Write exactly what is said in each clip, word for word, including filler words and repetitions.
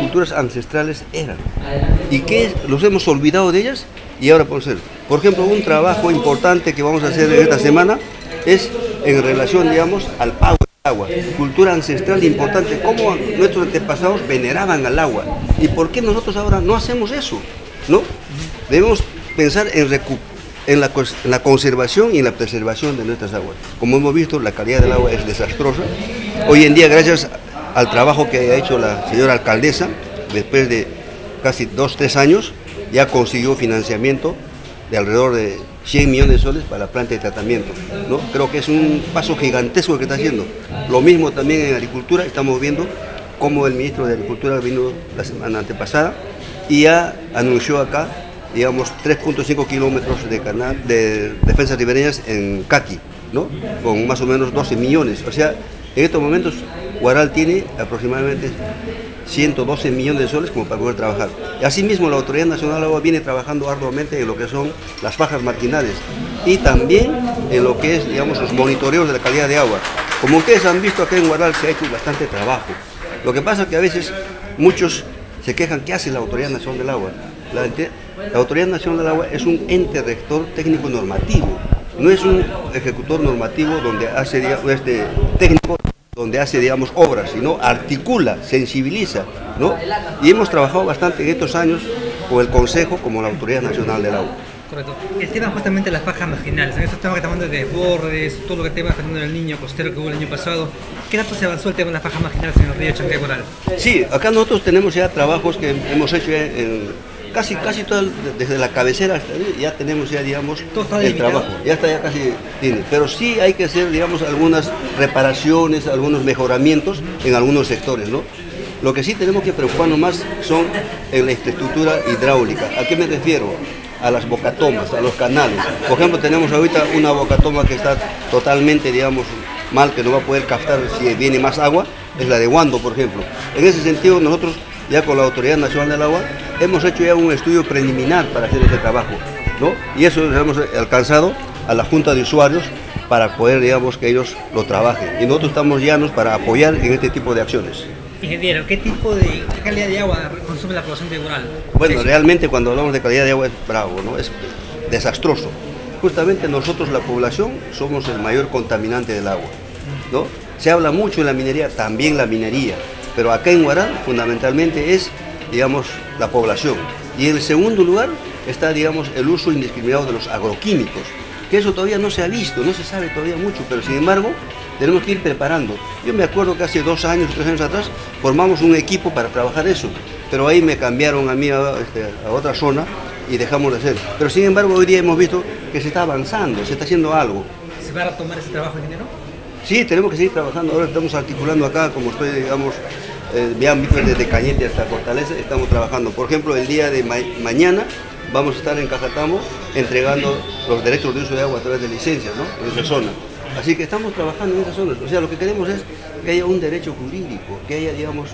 culturas ancestrales eran. ¿Y qué? Los hemos olvidado de ellas y ahora por ser. Por ejemplo, un trabajo importante que vamos a hacer esta semana es en relación, digamos, al agua. agua. Cultura ancestral importante, cómo nuestros antepasados veneraban al agua. ¿Y por qué nosotros ahora no hacemos eso? ¿No? Debemos pensar en recuperar. En la, en la conservación y en la preservación de nuestras aguas. Como hemos visto, la calidad del agua es desastrosa. Hoy en día, gracias al trabajo que ha hecho la señora alcaldesa, después de casi dos, tres años, ya consiguió financiamiento de alrededor de cien millones de soles para la planta de tratamiento, ¿no? Creo que es un paso gigantesco que está haciendo. Lo mismo también en agricultura, estamos viendo cómo el ministro de Agricultura vino la semana antepasada y ya anunció acá, digamos, tres punto cinco kilómetros de canal de defensas ribereñas en Caqui, ¿no? Con más o menos doce millones. O sea, en estos momentos Huaral tiene aproximadamente ciento doce millones de soles como para poder trabajar. Y asimismo la Autoridad Nacional del Agua viene trabajando arduamente en lo que son las fajas marginales y también en lo que es, digamos, los monitoreos de la calidad de agua. Como ustedes han visto, acá en Huaral se ha hecho bastante trabajo. Lo que pasa es que a veces muchos se quejan, ¿qué hace la Autoridad Nacional del Agua? La, la Autoridad Nacional del Agua es un ente rector técnico normativo, no es un ejecutor normativo donde hace, digamos, este técnico donde hace, digamos, obras, sino articula, sensibiliza, ¿no? Y hemos trabajado bastante en estos años con el Consejo como la Autoridad Nacional del Agua. Correcto. El tema justamente de las fajas marginales, en estos temas que estamos de desbordes, todo lo que tema fenómeno del niño costero que hubo el año pasado, ¿qué datos se avanzó el tema de las fajas marginales en el río Chancay Huaral? Sí, acá nosotros tenemos ya trabajos que hemos hecho en casi, casi todo, desde la cabecera hasta ahí, ya tenemos ya, digamos, el trabajo, ya está ya casi tiene, pero sí hay que hacer, digamos, algunas reparaciones, algunos mejoramientos en algunos sectores, ¿no? Lo que sí tenemos que preocuparnos más son en la infraestructura hidráulica. ¿A qué me refiero? A las bocatomas, a los canales. Por ejemplo, tenemos ahorita una bocatoma que está totalmente, digamos, mal, que no va a poder captar si viene más agua, es la de Huando, por ejemplo. En ese sentido, nosotros, ya con la Autoridad Nacional del Agua, hemos hecho ya un estudio preliminar para hacer ese trabajo, ¿no? Y eso lo hemos alcanzado a la Junta de Usuarios para poder, digamos, que ellos lo trabajen. Y nosotros estamos llanos para apoyar en este tipo de acciones. Ingeniero, ¿qué tipo de qué calidad de agua consume la población de Huaral? Bueno, realmente cuando hablamos de calidad de agua es bravo, ¿no? Es desastroso. Justamente nosotros, la población, somos el mayor contaminante del agua, ¿no? Se habla mucho en la minería, también la minería, pero acá en Huaral fundamentalmente es, digamos, la población. Y en el segundo lugar está, digamos, el uso indiscriminado de los agroquímicos, que eso todavía no se ha visto, no se sabe todavía mucho, pero sin embargo tenemos que ir preparando. Yo me acuerdo que hace dos años, tres años atrás, formamos un equipo para trabajar eso, pero ahí me cambiaron a mí a, este, a otra zona y dejamos de hacer. Pero sin embargo hoy día hemos visto que se está avanzando, se está haciendo algo. ¿Se va a retomar ese trabajo, ingeniero? Sí, tenemos que seguir trabajando. Ahora estamos articulando acá, como estoy, digamos, eh, vean, desde Cañete hasta Fortaleza, estamos trabajando. Por ejemplo, el día de ma mañana vamos a estar en Cajatamo entregando los derechos de uso de agua a través de licencias, ¿no? En esa zona. Así que estamos trabajando en esas zonas. O sea, lo que queremos es que haya un derecho jurídico, que haya, digamos,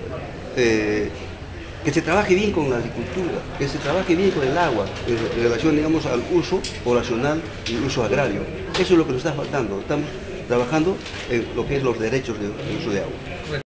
eh, que se trabaje bien con la agricultura, que se trabaje bien con el agua, en relación, digamos, al uso poblacional y uso agrario. Eso es lo que nos está faltando. Estamos trabajando en lo que es los derechos de, de uso de agua.